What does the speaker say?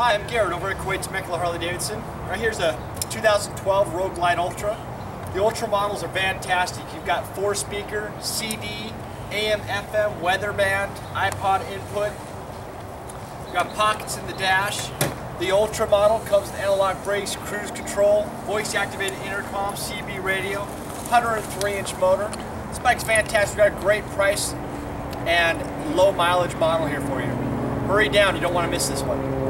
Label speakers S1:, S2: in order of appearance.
S1: Hi, I'm Garrett over at Quaid, Temecula, Harley-Davidson. Right here's a 2012 Road Glide Ultra. The Ultra models are fantastic. You've got 4-speaker, CD, AM, FM, weather band, iPod input. You've got pockets in the dash. The Ultra model comes with analog brakes, cruise control, voice-activated intercom, CB radio, 103-inch motor. This bike's fantastic. We've got a great price and low mileage model here for you. Hurry down, you don't want to miss this one.